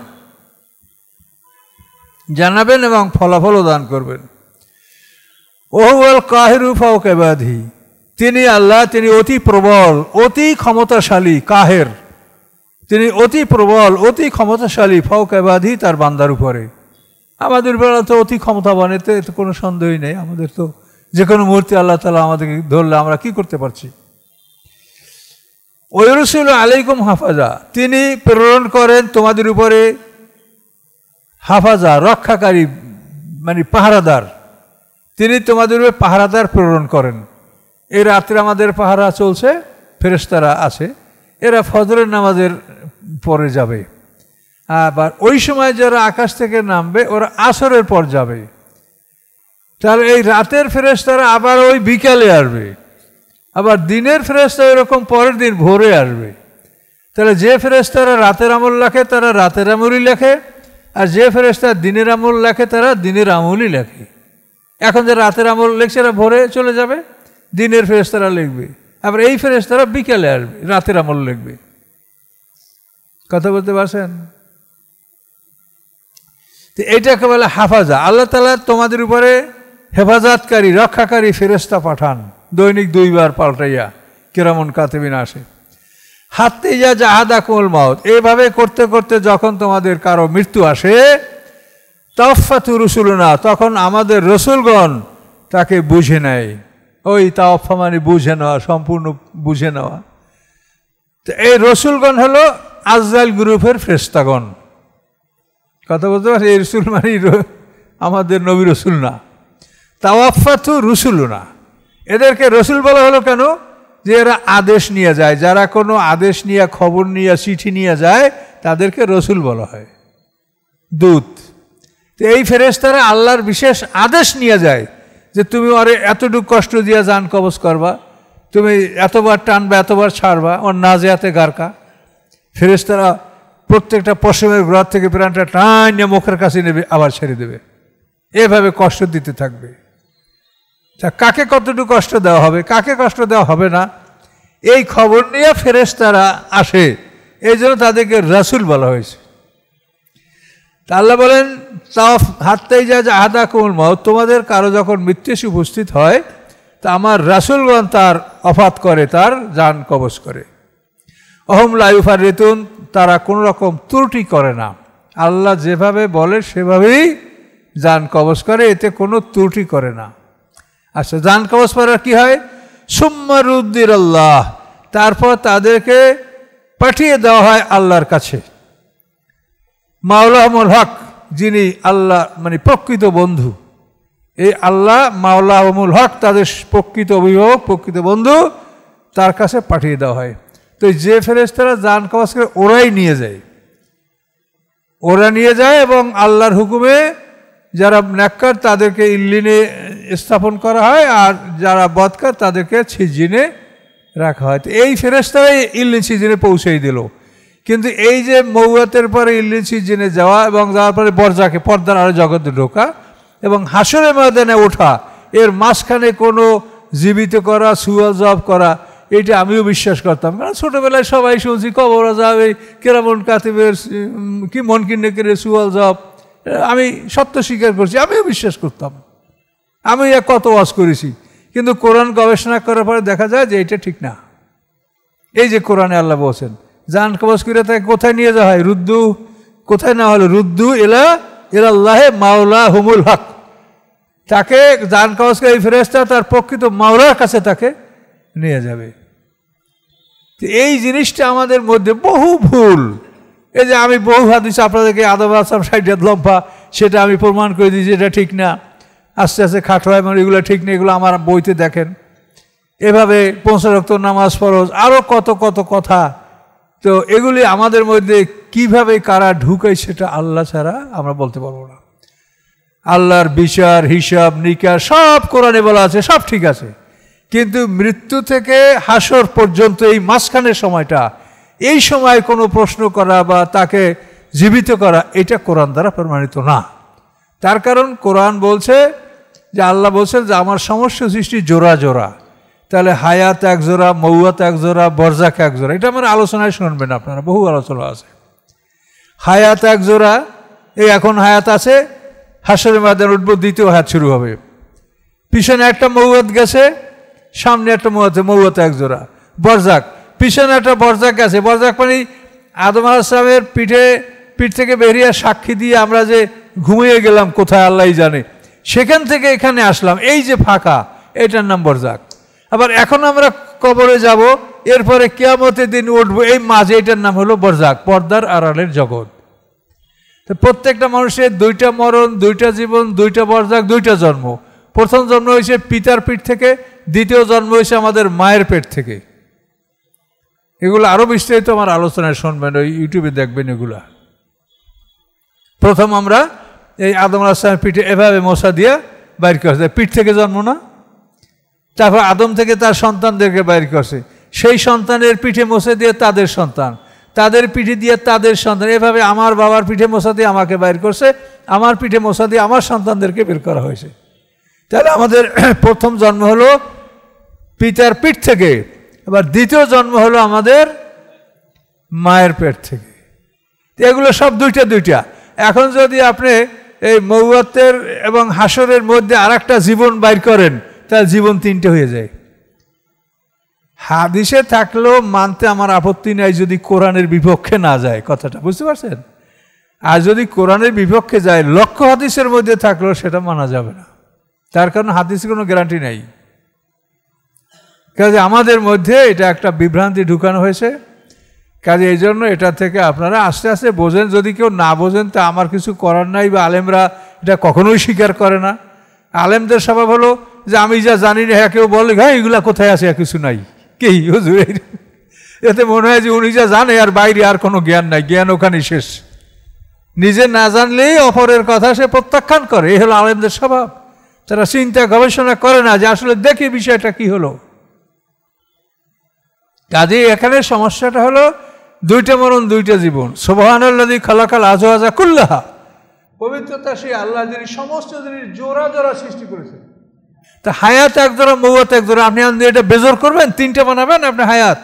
জানাবেন এবং ফলাফলও দান করবেন। ওহুয়াল কাহিরু ফাওকা ইবাদিহি, তিনি আল্লাহ, তিনি অতি প্রবল, অতি ক্ষমতাশালী। কাহের, তিনি অতি প্রবল, অতি ক্ষমতাশালী। ফাওকা ইবাদিহি, তার বান্দার উপরে। আমাদের বেলা তো অতি ক্ষমতাবান, এতে কোনো সন্দেহই নেই। আমাদের তো যে কোনো মুহূর্তে আল্লাহ তাআলা আমাদেরকে ধরলে আমরা কি করতে পারছি। ওয়ায়ুরসিলু আলাইকুম হাফাজা, তিনি প্রেরণ করেন তোমাদের উপরে হাফাজা, রক্ষাকারী, মানে পাহারাদার। তিনি তোমাদের উপরে পাহারাদার প্রেরণ করেন। এই রাত্রে আমাদের পাহারা চলছে, ফেরেশতারা আছে, এরা ফজরের নামাজের পরে যাবে। আবার ওই সময় যারা আকাশ থেকে নামবে, ওরা আসরের পর যাবে। তাহলে এই রাতের ফেরেশতারা আবার ওই বিকালে আসবে। আবার দিনের ফেরেশতা এরকম পরের দিন ভোরে আসবে। তাহলে যে ফেরেশতারা রাতের আমল লেখে, তারা রাতের আমলই লেখে, আর যে ফেরেশতা দিনের আমল লেখে, তারা দিনের আমলই লেখে। এখন যে রাতের আমল লিখছে, এরা ভোরে চলে যাবে, দিনের ফেরেশতারা লিখবে। আবার এই ফেরেশতারা বিকেলে আসবে, রাতের আমল লিখবে। কথা বলতে পারছেন? তো এইটাকে বলে হাফাজা। আল্লাহ তাআলা তোমাদের উপরে হেফাজতকারী, রক্ষাকারী ফেরেশতা পাঠান, দৈনিক 2 বার পাল্টাইয়া, কিরামুন কাতিবিন আসে। হাত্তা ইযা জাহাদাকুমুল মাউত, এইভাবে করতে করতে যখন তোমাদের কারো মৃত্যু আসে, তাওফাতু রুসুলুনা, তখন আমাদের রসুলগণ তাকে বুঝে নেয়। ওই তাওফা মানে বুঝে নেওয়া, সম্পূর্ণ বুঝে নেওয়া। তো এই রসুলগণ হলো আজরাইল গ্রুপের ফেরেশতাগণ। কথা বলতে পারছি? এই রসুল মানে আমাদের নবী রসুল না, তাওয়াফাতু রুসুলুনা। এদেরকে রসুল বলা হলো কেন? যে এরা আদেশ নিয়ে যায়, যারা কোনো আদেশ নিয়ে, খবর নিয়ে, চিঠি নিয়ে যায়, তাদেরকে রসুল বলা হয়, দূত। তো এই ফেরেশতারা আল্লাহর বিশেষ আদেশ নিয়ে যায় যে তুমি আরে এতটুকু কষ্ট দিয়ে জান কবজ করবা, তুমি এতবার টানবা, এতবার ছাড়বা, ওর নাজিয়াতে গারকা। ফেরেশতারা প্রত্যেকটা পশমের গ্রহ থেকে প্রাণটা টান মুখের কাছে নেবে, আবার ছেড়ে দেবে, এভাবে কষ্ট দিতে থাকবে। তা কাকে কতটুকু কষ্ট দেওয়া হবে, কাকে কষ্ট দেওয়া হবে না, এই খবর নিয়ে ফেরেশতারা আসে, এই জন্য তাদেরকে রাসূল বলা হয়েছে। তা আল্লাহ বলেন, তাও হাত্তা ইযা জাহাদাকুমুল মাউত, তোমাদের কারো যখন মৃত্যু এসে উপস্থিত হয়, তা আমার রাসূলগণ তার ওফাত করে, তার জান কবজ করে। অহম লা ইউফাররিতুন, তারা কোনো রকম ত্রুটি করে না। আল্লাহ যেভাবে বলে সেভাবেই জান কবজ করে, এতে কোনো ত্রুটি করে না। আচ্ছা, জান কবজ করার কি হয়? সুম্মা রুদ্দির আল্লাহ, তারপর তাদেরকে পাঠিয়ে দেওয়া হয় আল্লাহর কাছে। মাওলাহুল হক, যিনি আল্লাহ মানে প্রকৃত বন্ধু, এই আল্লাহ মাওলাহুল হক, তাদের প্রকৃত অভিভাবক, প্রকৃত বন্ধু, তার কাছে পাঠিয়ে দেওয়া হয়। তো যে ফেরেশতারা জান কবজ করে, ওরাই নিয়ে যায়, ওরা নিয়ে যায় এবং আল্লাহর হুকুমে যারা নেককার তাদেরকে ইল্লিনে স্থাপন করা হয়, আর যারা বদকার তাদেরকে সিজিনে রাখা হয়। তো এই ফেরেশতারাই ইল্লিন সিজিনে পৌঁছেই দিল। কিন্তু এই যে মৌয়াতের পরে ইল্লিন সিজিনে যাওয়া এবং যাওয়ার পরে বরজাকে, পর্দার আরো জগতে ঢোকা এবং হাসরের ময়দানে ওঠা, এর মাঝখানে কোনো জীবিত করা, সুয়াল জবাব করা, এইটা আমিও বিশ্বাস করতাম। কারণ ছোটোবেলায় সবাই শুনছি কবর আযাব, এই কিরামুন কাতিবের কি মুনকির নাকিরের সুয়াল জবাব, আমি সত্য স্বীকার করছি, আমিও বিশ্বাস করতাম, আমি কত ওয়াজ করেছি। কিন্তু কোরআন গবেষণা করার পরে দেখা যায় যে এটা ঠিক না। এই যে কোরআনে আল্লাহ বলছেন জান কবজ করে তাকে কোথায় নিয়ে যাওয়া হয়? রুদ্দু, কোথায় না হলো? রুদ্দু ইলাল্লাহে মাওলা হুমুল হক। তাকে জান কবজ করে এই ফেরেশতা তার প্রকৃত মাওলার কাছে তাকে নিয়ে যাবে। এই জিনিসটা আমাদের মধ্যে বহু ভুল। এই যে আমি বহু হাদিস আপনাদেরকে আদম আসলাম 60 হাত লম্বা, সেটা আমি প্রমাণ করে দিয়েছি এটা ঠিক না, আস্তে আস্তে খাটো হয়, মানে এগুলো ঠিক না, এগুলো আমার বইতে দেখেন। এভাবে 5 ওয়াক্ত নামাজ ফরজ, আরও কত কত কথা। তো এগুলি আমাদের মধ্যে কিভাবে কারা ঢুকে সেটা আল্লাহ ছাড়া আমরা বলতে পারবো না। আল্লাহর বিচার হিসাব নিকাশ সব কোরআনে বলা আছে, সব ঠিক আছে, কিন্তু মৃত্যু থেকে হাসর পর্যন্ত এই মাঝখানের সময়টা, এই সময় কোনো প্রশ্ন করা বা তাকে জীবিত করা, এটা কোরআন দ্বারা প্রমাণিত না। তার কারণ কোরআন বলছে যে আল্লাহ বলছেন যে আমার সমস্ত সৃষ্টি জোড়া জোড়া, তাহলে হায়াত এক জোড়া, মৌয়াত এক জোড়া, বরজাক এক জোড়া। এটা আমার আলোচনায় শুনবেন আপনারা, বহু আলোচনা আছে। হায়াত এক জোড়া, এই এখন হায়াত আছে, হাসরের ময়দানে উঠবো, দ্বিতীয় হায়াত শুরু হবে। পিছনে একটা মৌয়াত গেছে, সামনে একটা মৌয়াত এক জোড়া। বরজাক, পিছনে একটা বরজাক গেছে। বরজাক মানে আদম আলাইহিস সালামের পিঠ থেকে বেরিয়ে সাক্ষী দিয়ে আমরা যে ঘুমিয়ে গেলাম কোথায় আল্লাহই জানে, সেখান থেকে এখানে আসলাম, এই যে ফাঁকা, এটার নাম বরজাক। আবার এখন আমরা কবরে যাব, এরপরে কিয়ামতের দিন উঠবো, এই মাঝে এটার নাম হলো বরজাক, পর্দার আড়ালের জগৎ। তো প্রত্যেকটা মানুষের 2টা মরণ, 2টা জীবন, 2টা বরজাক, 2টা জন্ম। প্রথম জন্ম হয়েছে পিতার পিঠ থেকে, দ্বিতীয় জন্ম হয়েছে আমাদের মায়ের পেট থেকে। এগুলো আরও বিস্তারিত আমার আলোচনায় শুনবেন, ওই ইউটিউবে দেখবেন এগুলা। প্রথম আমরা এই আদম আলাইহিস সালামের পিঠে এভাবে মশা দিয়ে বাইর করছে, পিঠ থেকে জন্ম না। তারপর আদম থেকে তার সন্তানদেরকে বাইর করছে, সেই সন্তানের পিঠে মশা দিয়ে তাদের সন্তান, তাদের পিঠে দিয়ে তাদের সন্তান, এভাবে আমার বাবার পিঠে মশা দিয়ে আমাকে বাইর করছে, আমার পিঠে মশা দিয়ে আমার সন্তানদেরকে বের করা হয়েছে। তাহলে আমাদের প্রথম জন্ম হলো পিতার পিঠ থেকে, এবার দ্বিতীয় জন্ম হলো আমাদের মায়ের পেট থেকে। এগুলো সব 2টা। এখন যদি আপনি এই মৌয়াতের এবং হাসরের মধ্যে আরেকটা জীবন বাইর করেন, তার জীবন 3টে হয়ে যায়। হাদিসে থাকলেও মানতে আমার আপত্তি নাই যদি কোরআনের বিপক্ষে না যায়, কথাটা বুঝতে পারছেন? আর যদি কোরআনের বিপক্ষে যায়, লক্ষ্য হাদিসের মধ্যে থাকলেও সেটা মানা যাবে না। তার কারণ হাদিসের কোনো গ্যারান্টি নাই। কাজে আমাদের মধ্যে এটা একটা বিভ্রান্তি ঢুকানো হয়েছে। কাজে এই জন্য এটা থেকে আপনারা আস্তে আস্তে বোঝেন। যদি কেউ না বোঝেন তা আমার কিছু করার নাই, বা আলেমরা এটা কখনোই স্বীকার করে না। আলেমদের স্বভাব হলো যে আমি যা জানি না, হ্যাঁ কেউ বলে হ্যাঁ এগুলা কোথায় আছে, কিছু নাই, কে হুজুর, এতে মনে হয় যে উনি যা জানে আর বাইরে আর কোনো জ্ঞান নাই, জ্ঞান ওখানে শেষ। নিজে না জানলেই অপরের কথা সে প্রত্যাখ্যান করে, এই হলো আলেমদের স্বভাব। তারা চিন্তা গবেষণা করে না যে আসলে দেখি বিষয়টা কি হলো। কাজে এখানে সমস্যাটা হলো 2টা মরণ, 2টা জীবন। সুবহানাল্লাযী খালাকাল আজওয়াজা কুল্লাহা, পবিত্রতা সেই আল্লাহ যিনি সমস্ত জিনিস জোড়া জোড়া সৃষ্টি করেছেন। তা হায়াত এক জোড়া, মৌয়াত এক জোড়া, আপনি এটা বেজর করবেন, 3টে বানাবেন আপনি হায়াত।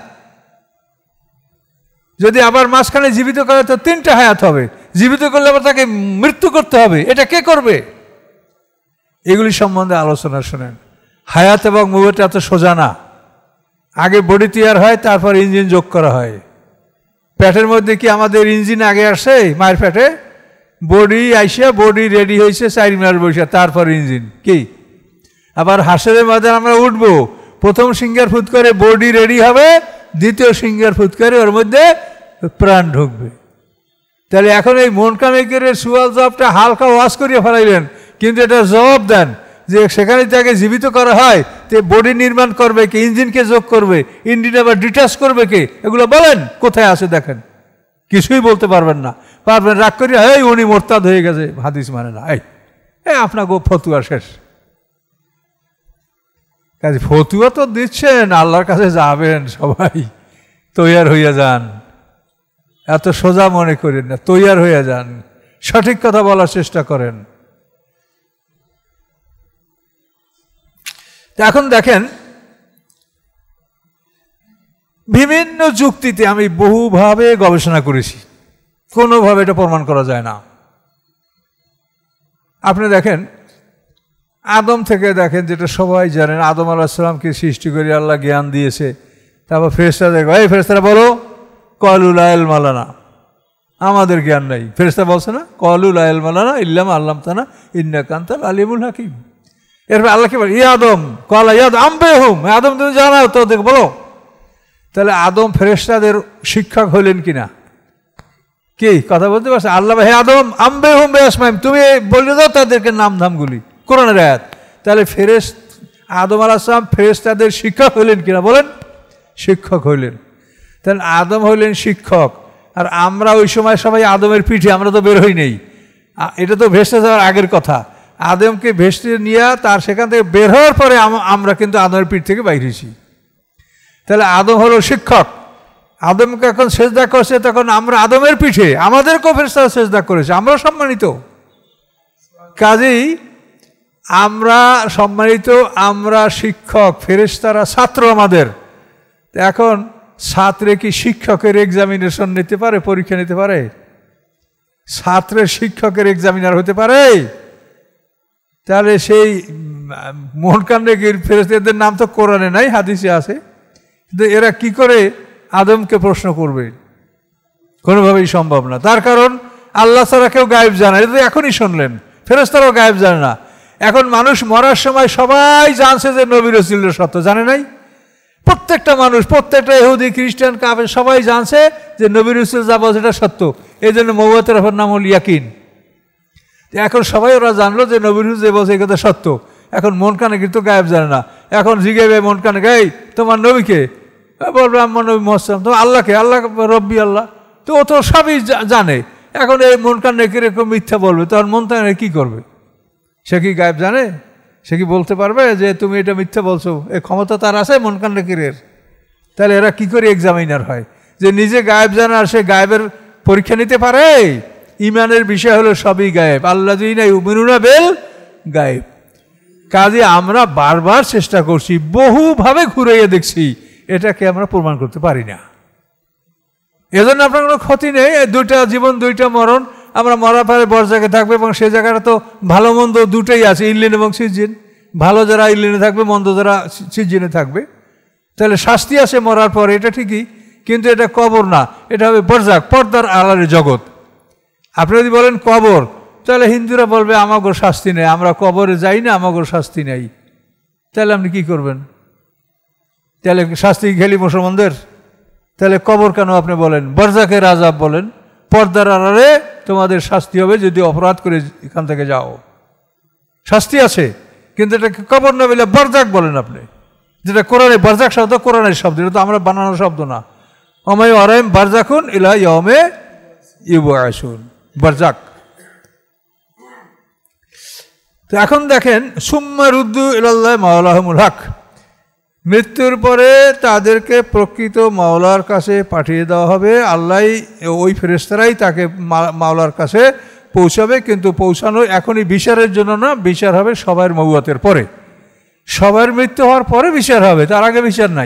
যদি আবার মাঝখানে জীবিত করে তো 3টে হায়াত হবে, জীবিত করলে আবার তাকে মৃত্যু করতে হবে, এটা কে করবে? এগুলি সম্বন্ধে আলোচনা শোনেন। হায়াত এবং মৌয়াত এত সোজা না। আগে বডি তৈরি হয়, তারপর ইঞ্জিন যোগ করা হয়। পেটের মধ্যে কি আমাদের ইঞ্জিন আগে আসে? মায়ের পেটে বডি আইসা, বডি রেডি হয়েছে 4 মাস বসে, তারপর ইঞ্জিন কি। আবার হাসরের মধ্যে আমরা উঠবো, প্রথম সিঙ্গার ফুট করে বডি রেডি হবে, দ্বিতীয় সিঙ্গার ফুট করে ওর মধ্যে প্রাণ ঢুকবে। তাহলে এখন এই মন কামেকের সুয়াল জবাবটা হালকা ওয়াশ করিয়ে ফেলাইলেন, কিন্তু এটা জবাব দেন যে সেখানে তাকে জীবিত করা হয়, তে বডি নির্মাণ করবে কে? ইঞ্জিনকে যোগ করবে, ইঞ্জিন আবার ডিটাচ করবে কে? এগুলো বলেন কোথায় আছে দেখেন, কিছুই বলতে পারবেন না। পারবেন রাগ করিয়া এই উনি মোরতাদ হয়ে গেছে, হাদিস মানে না, এই আপনাকে ফতুয়া শেষ। কাজে ফতুয়া তো দিচ্ছেন, আল্লাহর কাছে যাবেন সবাই, তৈয়ার হইয়া যান। এত সোজা মনে করেন না, তৈয়ার হইয়া যান, সঠিক কথা বলার চেষ্টা করেন। এখন দেখেন, বিভিন্ন যুক্তিতে আমি বহুভাবে গবেষণা করেছি, কোনোভাবে এটা প্রমাণ করা যায় না। আপনি দেখেন আদম থেকে দেখেন, যেটা সবাই জানেন, আদম আলাইহিস সালামকে সৃষ্টি করে আল্লাহ জ্ঞান দিয়েছে, তারপর ফেরেশতা দেখো, এই ফেরেশতারা বলো, ক্বালু লা ইলমা লানা, আমাদের জ্ঞান নাই। ফেরেশতা বলছে না, ক্বালু লা ইলমা লানা ইল্লা মা আল্লামতানা ইন্নাকা আনতাল আলিমুল হাকিম। এরপর আল্লাহ কি বলে, ইয়া আদম ক্বালা ইয়া আম্বিহুম, আদম তুমি জানাও তো, দেখো বলো। তাহলে আদম ফেরেশতাদের শিক্ষক হইলেন কিনা? কি কথা বলতে পারছে? আল্লাহ, হে আদম আম্বিহুম বিআসমাইহিম, তুমি বলে দাও তাদেরকে নাম ধামগুলি, কোরআনের আয়াত। তাহলে আদম আলাইহিস সালাম ফেরেশতাদের শিক্ষক হইলেন কিনা বলেন? শিক্ষক হইলেন। তাহলে আদম হইলেন শিক্ষক, আর আমরা ওই সময় সবাই আদমের পিঠে, আমরা তো বের হই নেই, এটা তো ভেসে যাওয়ার আগের কথা। আদমকে ভেসে নিয়ে তার সেখান থেকে বের হওয়ার পরে আমরা কিন্তু আদমের পিঠ থেকে বাইর হয়েছি। তাহলে আদম হলো শিক্ষক, আদমকে এখন সেজদা করছে, তখন আমরা আদমের পিঠে, আমাদেরকেও ফেরেশতারা সেজদা করেছে, আমরা সম্মানিত। কাজেই আমরা সম্মানিত, আমরা শিক্ষক, ফেরেশতারা ছাত্র আমাদের। এখন ছাত্রে কি শিক্ষকের এক্সামিনেশন নিতে পারে, পরীক্ষা নিতে পারে? ছাত্রের শিক্ষকের এক্সামিনার হতে পারে? তাহলে সেই মুনকারনাকির ফেরেশতাদের নাম তো কোরআনে নাই, হাদিসে আছে, কিন্তু এরা কি করে আদমকে প্রশ্ন করবে? কোনোভাবেই সম্ভব না। তার কারণ আল্লাহ ছাড়া কেউ গায়েব জানে, এটা তো এখনই শুনলেন, ফেরেশতারাও গায়েব জানে না। এখন মানুষ মরার সময় সবাই জানছে যে নবী রাসূলের সত্য, জানে নাই? প্রত্যেকটা মানুষ, প্রত্যেকটা ইহুদি খ্রিস্টান কাফের সবাই জানছে যে নবী রাসূল যা বলছে এটা সত্য। এই জন্য নবুয়তের নাম হল ইয়াকিন। এখন সবাই ওরা জানলো যে নবী রাসূল যে বলছে এই কথা সত্য। এখন মুনকারনাকির তো গায়েব জানে না। এখন জিজ্ঞাসা মুনকারনাকি, এই তোমার নবীকে? বলবে আমার নবী মুহাম্মদ। তো আল্লাহকে? আল্লাহ রব্বি আল্লাহ। তো ও তো সবই জানে। এখন এই মুনকারনাকির এরকম মিথ্যা বলবে, তখন মুনকারনাকি কি করবে? সে কি গায়েব জানে? সে কি বলতে পারবে যে তুমি এটা মিথ্যা বলছো? এই ক্ষমতা তার আছে মুনকারনাকিরের? তাহলে এরা কি করে এক্সামিনার হয় যে নিজে গায়েব জানে আর সে গায়েবের পরীক্ষা নিতে পারে? ইমানের বিষয় হলো সবই গায়েব, আল্লাযীনা ইউমিনুনা বিল গায়েব। কাজে আমরা বারবার চেষ্টা করছি, বহুভাবে ঘুরাইয়া দেখছি, এটাকে আমরা প্রমাণ করতে পারি না। এজন্য আপনার কোনো ক্ষতি নেই, দুইটা জীবন দুইটা মরণ, আমরা মরার পরে বরজাকে থাকবে, এবং সে জায়গাটা তো ভালো মন্দ দুটোই আছে, ইল্লিন এবং সিজ্জিন। ভালো যারা ইল্লিনে থাকবে, মন্দ যারা সিজ্জিনে থাকবে। তাহলে শাস্তি আছে মরার পরে, এটা ঠিকই, কিন্তু এটা কবর না, এটা হবে বরজাক, পর্দার আড়ালের জগৎ। আপনি যদি বলেন কবর, তাহলে হিন্দুরা বলবে আমাগো শাস্তি নেই, আমরা কবরে যাই না, আমাগো শাস্তি নেই। তাহলে আপনি কি করবেন? তাহলে শাস্তি খেলি মুসলমানদের? তাহলে কবর কেন আপনি বলেন? বরজাকের আযাব বলেন, পর্দার আড়ালে তোমাদের শাস্তি হবে যদি অপরাধ করে এখান থেকে যাও। শাস্তি আছে, কিন্তু এটাকে কবর না বলে বরজাক বলেন আপনি, যেটা কোরআনে। বরজাক শব্দ কোরআনের শব্দ, এটা তো আমরা বানানো শব্দ না। ওমাই আরাইম বারজাকুন ইলা ইয়াউমে ইউবআসুন, বরজাক। তো এখন দেখেন, সুম্মা রুদ্দু ইলাল্লাহি মাওলাহুমুল হক, মৃত্যুর পরে তাদেরকে প্রকৃত মাওলার কাছে পাঠিয়ে দেওয়া হবে। আল্লাহ, ওই ফেরেশতারাই তাকে মাওলার কাছে পৌঁছাবে, কিন্তু পৌঁছানো এখনই বিচারের জন্য না, বিচার হবে সবার মওয়াতের পরে। সবার মৃত্যু হওয়ার পরে বিচার হবে, তার আগে বিচার নাই।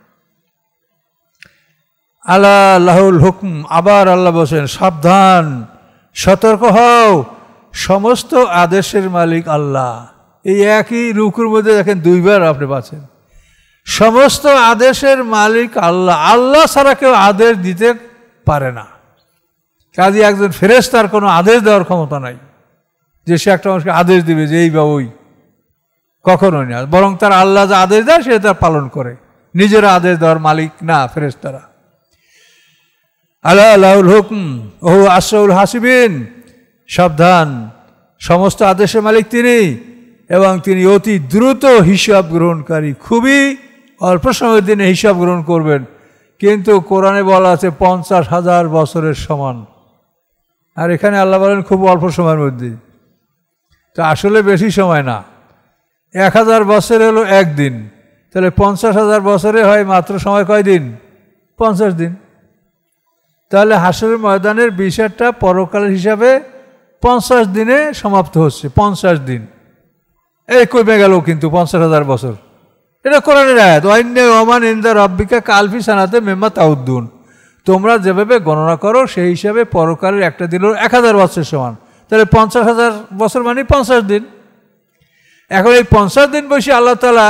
আলা লাহুল হুকম, আবার আল্লাহ বলেন সাবধান, সতর্ক হও, সমস্ত আদেশের মালিক আল্লাহ। এই একই রুকুর মধ্যে দেখেন দুইবার আপনি পাচ্ছেন, সমস্ত আদেশের মালিক আল্লাহ। আল্লাহ ছাড়া কেউ আদেশ দিতে পারে না। কাজে একজন ফেরেশতার কোনো আদেশ দেওয়ার ক্ষমতা নাই যে সে একটা মানুষকে আদেশ দিবে যে এই বা ওই, কখনোই না। বরং তার আল্লাহ যা আদেশ দেয় সে তার পালন করে, নিজেরা আদেশ দেওয়ার মালিক না ফেরেশতারা। আল্লাহ লাহুল হুকম ওহু আসরাউল হাসিবিন, সাবধান, সমস্ত আদেশের মালিক তিনি, এবং তিনি অতি দ্রুত হিসাব গ্রহণকারী। খুবই অল্প সময়ের দিনে হিসাব গ্রহণ করবেন, কিন্তু কোরআনে বলা আছে 50,000 বছরের সমান, আর এখানে আল্লাহ বলেন খুব অল্প সময়ের মধ্যে। তো আসলে বেশি সময় না, 1000 বছর হলো একদিন, তাহলে 50,000 বছরে হয় মাত্র সময় কয় দিন? 50 দিন। তাহলে হাসরের ময়দানের বিচারটা পরকালের হিসাবে 50 দিনে সমাপ্ত হচ্ছে। 50 দিন এই কমে গেল, কিন্তু 50,000 বছর, এটা কোরআনের আয়াত। ওয়াইন্না ওমান ইনদা রাব্বিকা কালফি সানাতে মিম্মা তাউদ্দুন, তোমরা যেভাবে গণনা করো সেই হিসাবে পরকালের একটা দিন 1000 বছরের সমান। তাহলে 50,000 বছর মানে 50 দিন। এখন এই 50 দিন বসে আল্লাহ তাআলা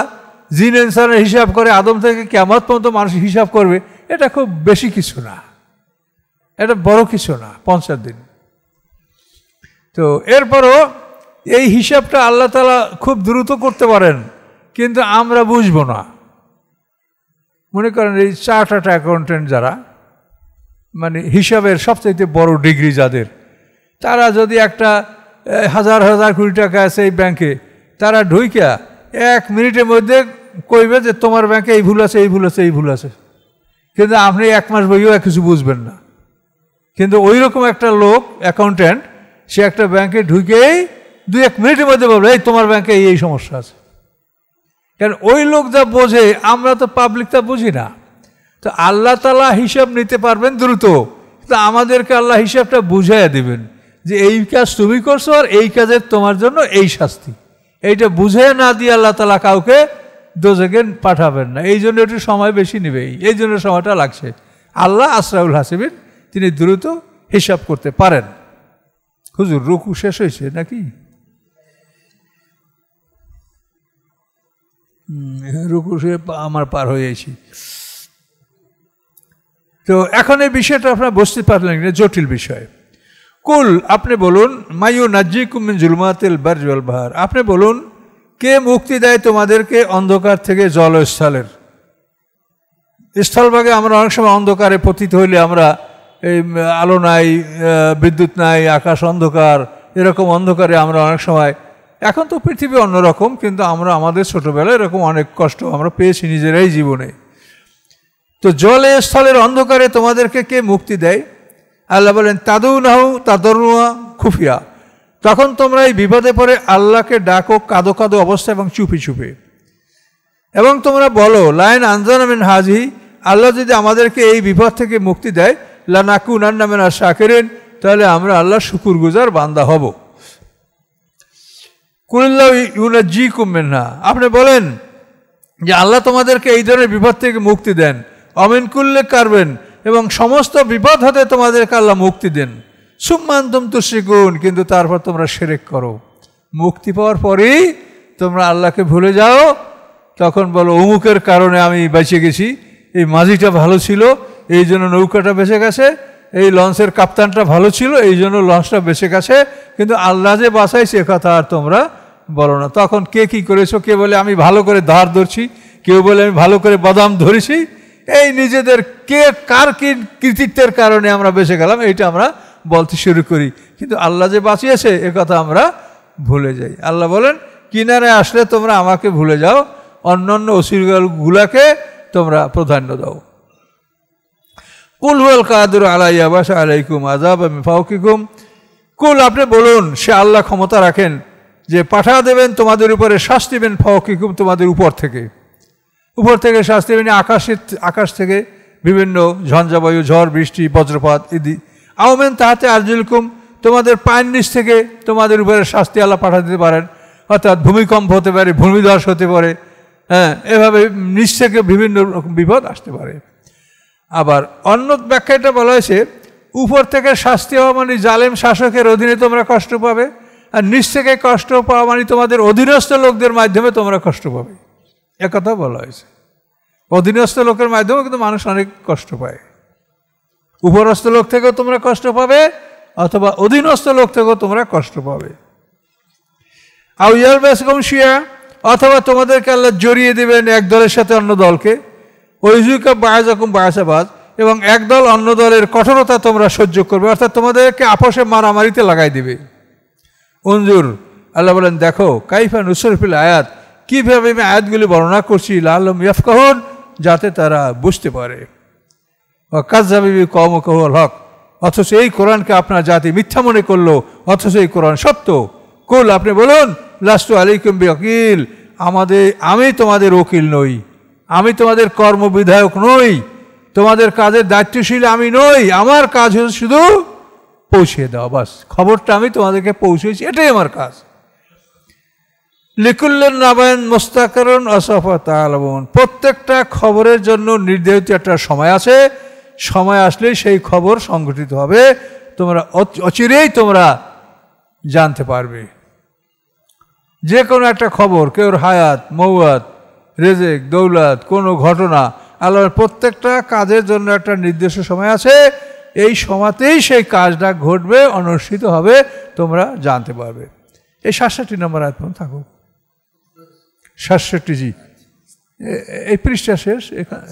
জিন ইনসানের হিসাব করে, আদম থেকে কিয়ামত পর্যন্ত মানুষ হিসাব করবে, এটা খুব বেশি কিছু না, এটা বড় কিছু না, 50 দিন। তো এরপরও এই হিসাবটা আল্লাহ তাআলা খুব দ্রুত করতে পারেন, কিন্তু আমরা বুঝবো না। মনে করেন এই চার্টার্ড অ্যাকাউন্টেন্ট যারা, মানে হিসাবের সবচেয়ে বড় ডিগ্রি যাদের, তারা যদি একটা 1000 কোটি টাকা আছে এই ব্যাংকে, তারা ঢুইকা 1 মিনিটের মধ্যে কইবে যে তোমার ব্যাংকে এই ভুল আছে, এই ভুল আছে, এই ভুল আছে, কিন্তু আপনি 1 মাস বইও কিছু বুঝবেন না। কিন্তু ওই রকম একটা লোক অ্যাকাউন্টেন্ট, সে একটা ব্যাংকে ঢুকেই 2-1 মিনিটের মধ্যে বলবে এই তোমার ব্যাংকে এই সমস্যা আছে। কারণ ওই লোক যা বোঝে, আমরা তো পাবলিক তা বুঝি না। তো আল্লাহ তাআলা হিসাব নিতে পারবেন দ্রুত, তো আমাদেরকে আল্লাহ হিসাবটা বুঝাইয়া দিবেন যে এই কাজ তুমি করছো আর এই কাজের তোমার জন্য এই শাস্তি। এইটা বুঝে না দিয়ে আল্লাহ তাআলা কাউকে দোজখে পাঠাবেন না। এই জন্য একটু সময় বেশি নেবে, এই জন্য সময়টা লাগছে। আল্লাহ আসরাউল হাসিবিন, তিনি দ্রুত হিসাব করতে পারেন। হুজুর রুকু শেষ হয়েছে নাকি? রুকু সে আমার পার হয়েছি। তো এখন এই বিষয়টা আপনারা বুঝতে পারলেন না, জটিল বিষয়। কুল, আপনি বলুন, মায়ু নাজ্জিকুম মিন জুলমাতিল বাররি ওয়াল বাহর, আপনি বলুন কে মুক্তি দেয় তোমাদেরকে অন্ধকার থেকে জল ও স্থলের। স্থলভাগে আমরা অনেক সময় অন্ধকারে পতিত হইলে আমরা এই আলো নাই, বিদ্যুৎ নাই, আকাশ অন্ধকার, এরকম অন্ধকারে আমরা অনেক সময়, এখন তো পৃথিবী অন্যরকম, কিন্তু আমরা আমাদের ছোটোবেলায় এরকম অনেক কষ্ট আমরা পেয়েছি নিজেরাই জীবনে। তো জলে স্থলের অন্ধকারে তোমাদেরকে কে মুক্তি দেয়? আল্লাহ বলেন তাদুনাহু তাদরুয়া খুফিয়া, তখন তোমরা এই বিপদে পড়ে আল্লাহকে ডাকো কাঁদো কাঁদো অবস্থা এবং চুপি চুপে, এবং তোমরা বলো লাইন আনজানা মিন হাজি, আল্লাহ যদি আমাদেরকে এই বিপদ থেকে মুক্তি দেয়, লানাকুনান্না মিনাশ শাকিরিন, তাহলে আমরা আল্লাহর শুকরগুজার বান্দা হব। কুলিল্লাহু ইউনাজ্জিকুম মিনহা, আপনি বলেন যে আল্লাহ তোমাদেরকে এই ধরনের বিপদ থেকে মুক্তি দেন, অমিন কুল্লে কারবেন, এবং সমস্ত বিপদ হতে তোমাদেরকে আল্লাহ মুক্তি দেন। সুম্মা আনতুম তুশরিকুন, কিন্তু তারপর তোমরা শিরক করো। মুক্তি পাওয়ার পরেই তোমরা আল্লাহকে ভুলে যাও, তখন বলো অমুকের কারণে আমি বেঁচে গেছি, এই মাঝিটা ভালো ছিল এই জন্য নৌকাটা বেঁচে গেছে, এই লঞ্চের কাপ্তানটা ভালো ছিল এই জন্য লঞ্চটা বেঁচে গেছে, কিন্তু আল্লাহ যে বাঁচাইছে কথা আর তোমরা বলো না। তখন কে কি করেছো, কে বলে আমি ভালো করে ধার ধরছি, কেউ বলে আমি ভালো করে বাদাম ধরেছি, এই নিজেদের কে কার কি কৃতিত্বের কারণে আমরা বেঁচে গেলাম এইটা আমরা বলতে শুরু করি, কিন্তু আল্লাহ যে বাঁচিয়েছে এ কথা আমরা ভুলে যাই। আল্লাহ বলেন কিনারে আসলে তোমরা আমাকে ভুলে যাও, অন্যান্য অসিরগুলাকে তোমরা প্রাধান্য দাও। কুল হুয়াল কাদিরু আলা ইয়াবাসা আলাইকুম আযাবা মিন ফাওকিকুম, কুল আপনি বলুন সে আল্লাহ ক্ষমতা রাখেন যে পাঠা দেবেন তোমাদের উপরে শাস্তি দেবেন, ফাওকিকুম তোমাদের উপর থেকে শাস্তি দেবেন, আকাশ থেকে বিভিন্ন ঝঞ্ঝাবায়ু, ঝড় বৃষ্টি, বজ্রপাত ইত্যাদি। আওমেন তাহাতে আরজুলকুম, তোমাদের পায়ের নিচ থেকে তোমাদের উপরে শাস্তি আল্লাহ পাঠা দিতে পারেন, অর্থাৎ ভূমিকম্প হতে পারে, ভূমিধস হতে পারে, হ্যাঁ, এভাবে নিচ থেকে বিভিন্ন রকম বিপদ আসতে পারে। আবার অন্য ব্যাখ্যাটা বলা হয়েছে উপর থেকে শাস্তি হওয়া মানে জালেম শাসকের অধীনে তোমরা কষ্ট পাবে, আর নিচ থেকে কষ্ট পাওয়া মানে তোমাদের অধীনস্থ লোকদের মাধ্যমে তোমরা কষ্ট পাবে, একথা বলা হয়েছে। অধীনস্থ লোকের মাধ্যমে কিন্তু মানুষ অনেক কষ্ট পায়, উপরস্থ লোক থেকেও তোমরা কষ্ট পাবে অথবা অধীনস্থ লোক থেকেও তোমরা কষ্ট পাবে। আউ ইয়ালবাসকুম শিয়া, অথবা তোমাদেরকে আল্লাহ জড়িয়ে দেবেন এক দলের সাথে অন্য দলকে, ওয়াইযুকা বা'যাকুম বা'সা বা'য, এবং এক দল অন্য দলের কঠোরতা তোমরা সহ্য করবে, অর্থাৎ তোমাদেরকে আপোষে মারামারিতে লাগাই দিবে। উনজুর, আল্লাহ বলেন দেখো, কাইফা নুসরিফিল আয়াত, কীভাবে আমি আয়াতগুলি বর্ণনা করছি, লাআল্লাহুম ইয়াফকাহুন, যাতে তারা বুঝতে পারে। ওয়া কাযযাবা বিহি কওমুকা হুয়াল হক, অথচ এই কোরআনকে আপনার জাতি মিথ্যা মনে করলো, অথচ এই কোরআন সত্য। কুল আপনি বলুন লাস্তু আলাইকুম বিওয়াকিল, আমি তোমাদের ওকিল নই, আমি তোমাদের কর্মবিধায়ক নই, তোমাদের কাজের দায়িত্বশীল আমি নই, আমার কাজ হচ্ছে শুধু পৌঁছে দেওয়া, বাস খবরটা আমি তোমাদেরকে পৌঁছেছি, এটাই আমার কাজ। লিকুল্লিন নাবায়ন মুস্তাকারুন আসাফা তাআলামুন, প্রত্যেকটা খবরের জন্য নির্ধারিত একটা সময় আছে, সময় আসলেই সেই খবর সংঘটিত হবে, তোমরা অচিরেই তোমরা জানতে পারবে। যে কোনো একটা খবর, কেউর হায়াত, মৌয়াত, রেজেক, দৌলত, কোনো ঘটনা, আল্লাহর প্রত্যেকটা কাজের জন্য একটা নির্দিষ্ট সময় আছে। এই সময়তেই সেই কাজটা ঘটবে, অনুষ্ঠিত হবে, তোমরা জানতে পারবে। এই 67 নম্বর আয়াত পর্যন্ত থাকো। 67 জি, এই পৃষ্ঠা শেষ।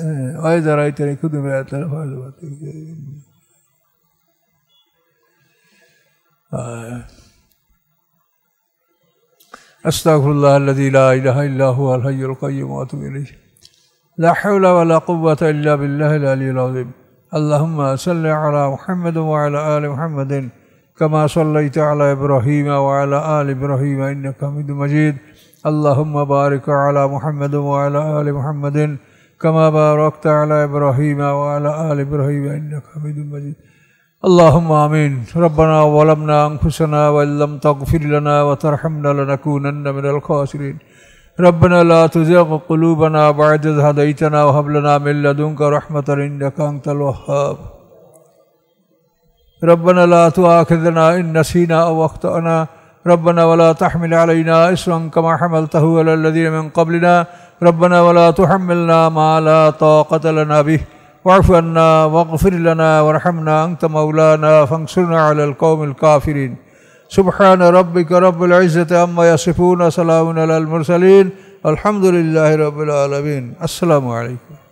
আস্তাগফিরুল্লাহ আল্লাযী লা ইলাহা ইল্লা হুয়াল হাইয়ুল কাইয়্যুম ওয়া আতুবু ইলাইহি। লা হাওলা ওয়া লা কুওয়াতা ইল্লা বিল্লাহিল আলিয়্যিল আযীম। আল্লাহুম্মা সাল্লি আলা মুহাম্মাদ ওয়া আলা আলি মুহাম্মাদিন কামা সাল্লাইতা আলা ইব্রাহিম ওয়া আলা আলি ইব্রাহিম ইন্নাকা হামিদুম মাজিদ। আল্লাহুম্মা বারিক আলা মুহাম্মাদ ওয়া আলা আলি মুহাম্মাদিন কামা বারাকতা আলা ইব্রাহিম ওয়া আলা আলি ইব্রাহিম ইন্নাকা হামিদুম মাজিদ। اللهم آمين. ربنا ظلمنا أنفسنا وإن لم تغفر لنا وترحمنا لنكونن من الخاسرين. ربنا لا تزغ قلوبنا بعد إذ هديتنا وهب لنا من لدنك رحمة إنك أنت الوهاب. ربنا لا تؤاخذنا إن نسينا أو أخطأنا. ربنا ولا تحمل علينا إصرا كما حملته على الذين من قبلنا. ربنا ولا تحملنا ما لا طاقة لنا به. واعف عنا واغفر لنا وارحمنا أنت مولانا فانصرنا على القوم الكافرين. سبحان ربك رب العزة عما يصفون. سلام على المرسلين. الحمد لله رب العالمين. السلام عليكم.